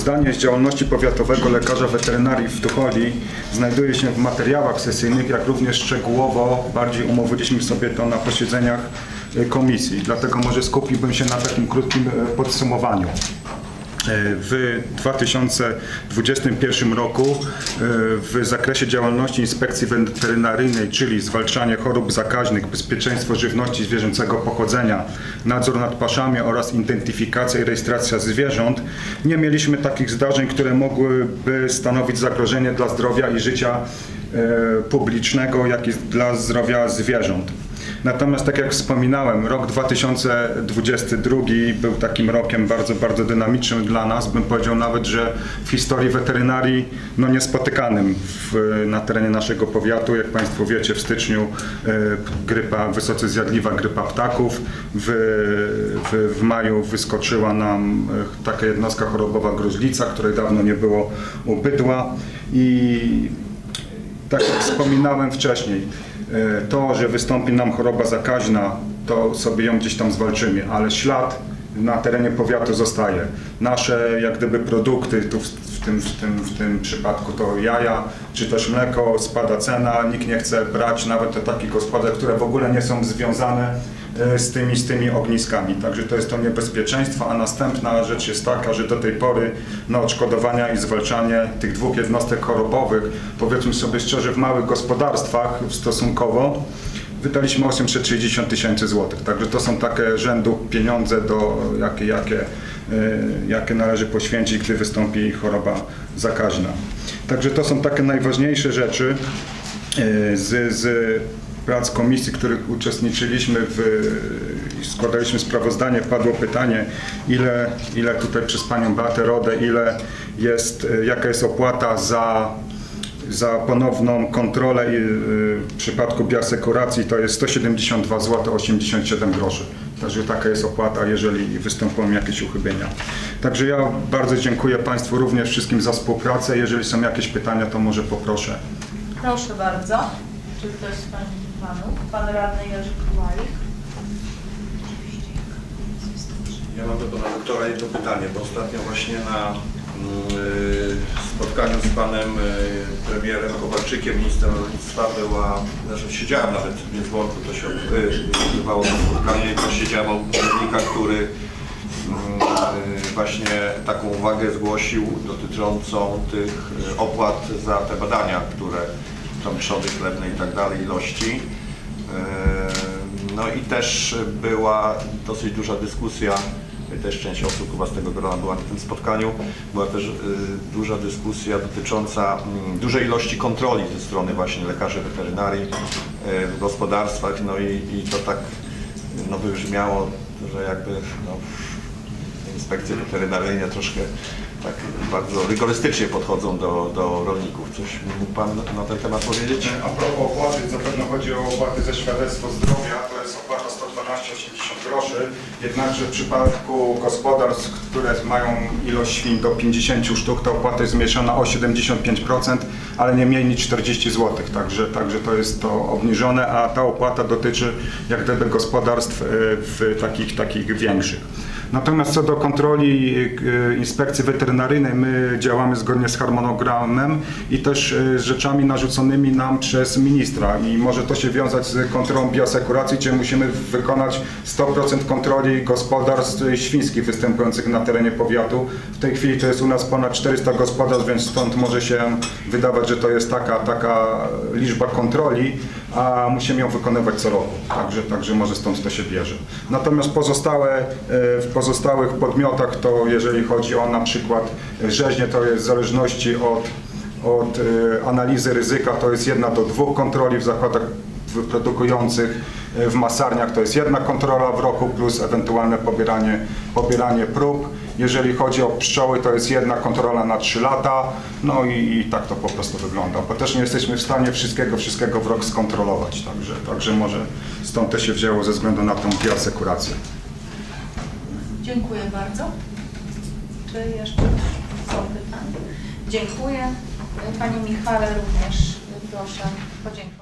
Sprawozdanie z działalności powiatowego lekarza weterynarii w Tucholi znajduje się w materiałach sesyjnych, jak również szczegółowo bardziej omówiliśmy sobie to na posiedzeniach komisji. Dlatego może skupiłbym się na takim krótkim podsumowaniu. W 2021 roku w zakresie działalności Inspekcji Weterynaryjnej, czyli zwalczanie chorób zakaźnych, bezpieczeństwo żywności zwierzęcego pochodzenia, nadzór nad paszami oraz identyfikacja i rejestracja zwierząt, nie mieliśmy takich zdarzeń, które mogłyby stanowić zagrożenie dla zdrowia i życia publicznego, jak i dla zdrowia zwierząt. Natomiast, tak jak wspominałem, rok 2022 był takim rokiem bardzo dynamicznym dla nas. Bym powiedział nawet, że w historii weterynarii niespotykanym na terenie naszego powiatu. Jak Państwo wiecie, w styczniu grypa, wysoce zjadliwa grypa ptaków. W maju wyskoczyła nam taka jednostka chorobowa gruźlica, której dawno nie było u bydła. I tak jak wspominałem wcześniej, to, że wystąpi nam choroba zakaźna, to sobie ją gdzieś tam zwalczymy, ale ślad na terenie powiatu zostaje. Nasze jak gdyby produkty, tu w tym przypadku to jaja, czy też mleko, spada cena, nikt nie chce brać nawet do takich gospodarstw, które w ogóle nie są związane z tymi ogniskami. Także to jest to niebezpieczeństwo, a następna rzecz jest taka, że do tej pory odszkodowania i zwalczanie tych dwóch jednostek chorobowych, powiedzmy sobie szczerze, w małych gospodarstwach stosunkowo, wydaliśmy 860 000 złotych. Także to są takie rzędu pieniądze, jakie należy poświęcić, gdy wystąpi choroba zakaźna. Także to są takie najważniejsze rzeczy z prac komisji, w których uczestniczyliśmy, składaliśmy sprawozdanie, padło pytanie, ile tutaj przez Panią Beatę Rodę, jaka jest opłata za ponowną kontrolę w przypadku bioasekuracji, to jest 172 zł 87 groszy. Także taka jest opłata, jeżeli występują jakieś uchybienia. Także ja bardzo dziękuję Państwu również wszystkim za współpracę. Jeżeli są jakieś pytania, to może poproszę. Proszę bardzo. Czy ktoś z Panów? Pan radny Jerzy Kowalik. Ja mam do Pana doktora jedno pytanie, bo ostatnio właśnie na spotkaniu z Panem premierem Kowalczykiem, ministrem rolnictwa siedziałem nawet w Międzworku, to się odbywało to spotkanie i to siedziałem u urzędnika, który właśnie taką uwagę zgłosił dotyczącą tych opłat za te badania, które tam trzody chlebne i tak dalej, ilości. No i też była dosyć duża dyskusja, też część osób chyba z tego grona była na tym spotkaniu, była też duża dyskusja dotycząca dużej ilości kontroli ze strony właśnie lekarzy weterynarii w gospodarstwach, no i to tak wybrzmiało, że jakby inspekcje weterynaryjne troszkę tak bardzo rygorystycznie podchodzą do rolników. Coś mógł Pan na ten temat powiedzieć? A propos opłaty, zapewne chodzi o opłaty ze świadectwa zdrowia, to jest opłata 112,80 groszy, jednakże w przypadku gospodarstw, które mają ilość świń do 50 sztuk, ta opłata jest zmniejszona o 75%, ale nie mniej niż 40 zł, także to jest to obniżone, a ta opłata dotyczy jak gdyby gospodarstw takich większych. Natomiast co do kontroli Inspekcji Weterynaryjnej, my działamy zgodnie z harmonogramem i też z rzeczami narzuconymi nam przez ministra i może to się wiązać z kontrolą bioasekuracji, czyli musimy wykonać 100% kontroli gospodarstw świńskich występujących na terenie powiatu. W tej chwili to jest u nas ponad 400 gospodarstw, więc stąd może się wydawać, że to jest taka liczba kontroli, a musimy ją wykonywać co roku, także może stąd to się bierze. Natomiast w pozostałych podmiotach, to jeżeli chodzi o na przykład rzeźnię, to jest w zależności od analizy ryzyka, to jest 1 do 2 kontroli w zakładach wyprodukujących, w masarniach to jest 1 kontrola w roku plus ewentualne pobieranie prób. Jeżeli chodzi o pszczoły, to jest 1 kontrola na 3 lata, no i tak to po prostu wygląda, bo też nie jesteśmy w stanie wszystkiego w rok skontrolować, także może stąd to się wzięło ze względu na tą bioasekurację. Dziękuję bardzo. Czy jeszcze są pytania? Dziękuję. Panie Michale również proszę podziękować.